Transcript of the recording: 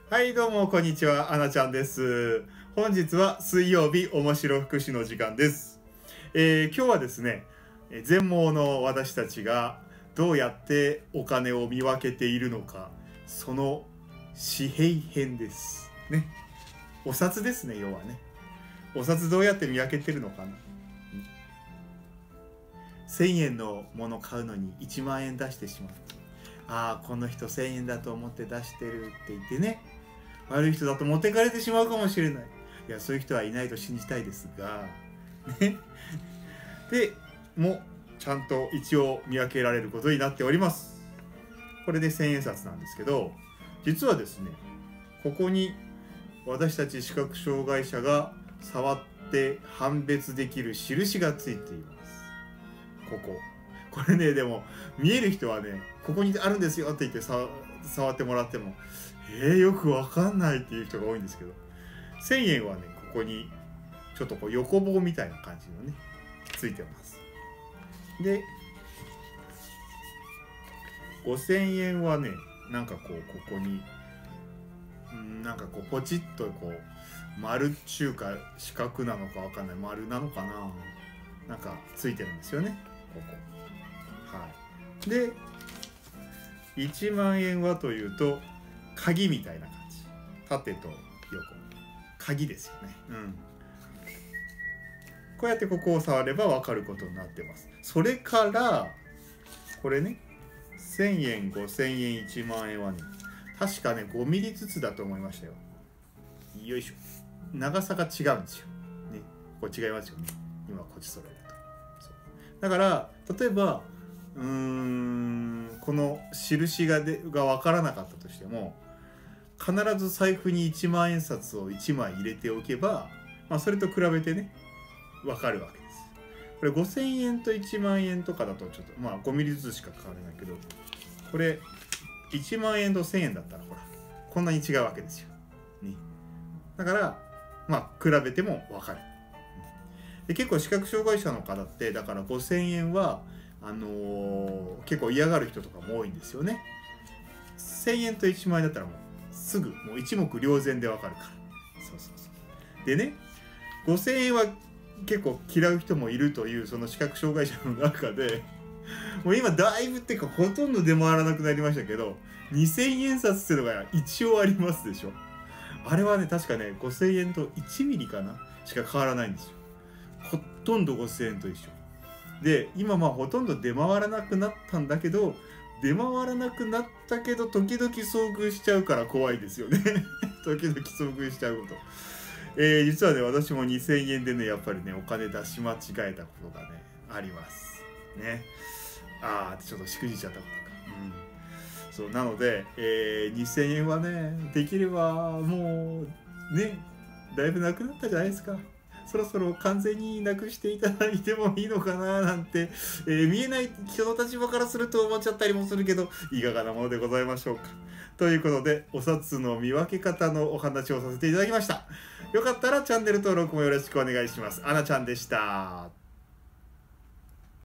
はいどうもこんにちは、あなちゃんです。本日は水曜日面白福祉の時間です。今日はですね、全盲の私たちがどうやってお金を見分けているのか、その紙幣編ですね。お札ですね。要はね、お札どうやって見分けてるのかな。1000円のもの買うのに1万円出してしまう。ああ、この人1000円だと思って出してるって言ってね、悪い人だと持ってかれてしまうかもしれない。いや、そういう人はいないと信じたいですがね。でもちゃんと一応見分けられることになっております。これで1000円札なんですけど、実はですね、ここに私たち視覚障害者が触って判別できる印がついています。これね、でも見える人はね、ここにあるんですよって言って触ってもらってもよくわかんないっていう人が多いんですけど、1000円はね、ここにちょっとこう横棒みたいな感じのねついてます。で5000円はね、なんかこうここになんかこうポチッとこう丸っちゅうか四角なのかわかんない、丸なのかな、なんかついてるんですよね、ここ。はい。で1万円はというと鍵みたいな感じ、縦と横、鍵ですよね。こうやってここを触れば分かることになってます。それからこれね、1000円5000円1万円はね、確かね5ミリずつだと思いましたよ。よいしょ。長さが違うんですよね。これ違いますよね、今こっち揃えると。そうだから例えばこの印が分からなかったとしても、必ず財布に1万円札を1枚入れておけば、それと比べてね分かるわけです。これ5000円と1万円とかだとちょっと5ミリずつしか変わらないけど、これ1万円と1000円だったらほらこんなに違うわけですよ、ね、だから比べても分かる。で結構視覚障害者の方ってだから5000円は結構嫌がる人とかも多いんですよね。1000円と1万円だったらもうすぐもう一目瞭然でわかるから。そうでね、5000円は結構嫌う人もいるというその視覚障害者の中で、もう今だいぶっていうかほとんど出回らなくなりましたけど、2000円札っていうのが一応ありますでしょ。あれはね、確かね5000円と1ミリかなしか変わらないんですよ。ほとんど5000円と一緒で、今ほとんど出回らなくなったんだけど、時々遭遇しちゃうから怖いですよね。時々遭遇しちゃうこと。実はね、私も2000円でね、やっぱりね、お金出し間違えたことがね、ありますね。ちょっとしくじっちゃったことか。そうなので、2000円はね、できればもうね、だいぶなくなったじゃないですか。そろそろ完全になくしていただいてもいいのかななんて、見えない人の立場からすると思っちゃったりもするけど、いかがなものでございましょうか。ということで、お札の見分け方のお話をさせていただきました。よかったらチャンネル登録もよろしくお願いします。あなちゃんでした。